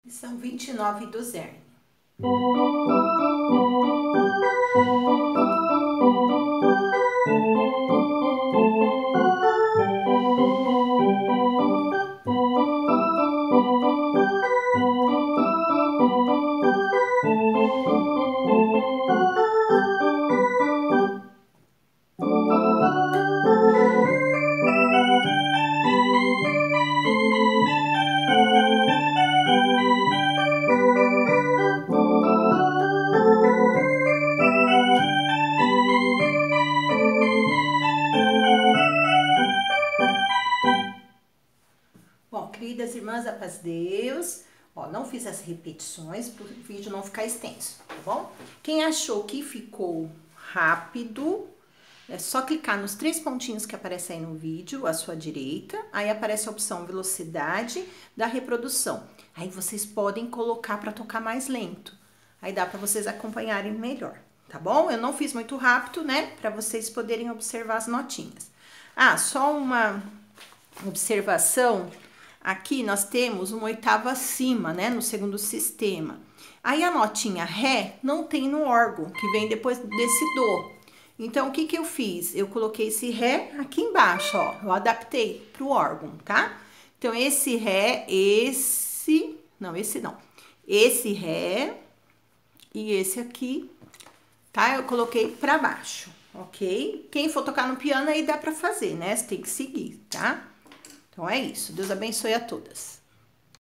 Lição 29 do Zerny. Bom, queridas irmãs, a paz de Deus. Ó, não fiz as repetições para o vídeo não ficar extenso, tá bom? Quem achou que ficou rápido, é só clicar nos 3 pontinhos que aparecem aí no vídeo, à sua direita. Aí aparece a opção velocidade da reprodução. Aí vocês podem colocar para tocar mais lento. Aí dá para vocês acompanharem melhor, tá bom? Eu não fiz muito rápido, né? Para vocês poderem observar as notinhas. Ah, só uma observação. Aqui nós temos uma oitava acima, né, no segundo sistema. Aí a notinha Ré não tem no órgão, que vem depois desse Dó. Então, o que que eu fiz? Eu coloquei esse Ré aqui embaixo, ó. Eu adaptei para o órgão, tá? Então, esse Ré, esse Ré e esse aqui, tá? Eu coloquei para baixo, ok? Quem for tocar no piano aí dá para fazer, né? Você tem que seguir, tá? Então, é isso. Deus abençoe a todas.